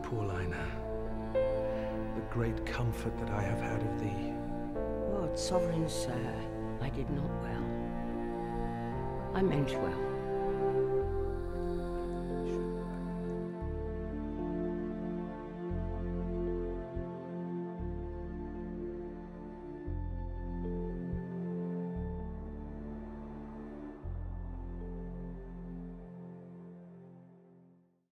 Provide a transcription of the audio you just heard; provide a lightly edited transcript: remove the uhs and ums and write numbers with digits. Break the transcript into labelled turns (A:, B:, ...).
A: Paulina, the great comfort that I have had of thee.
B: Lord sovereign sir, I did not well. I meant well.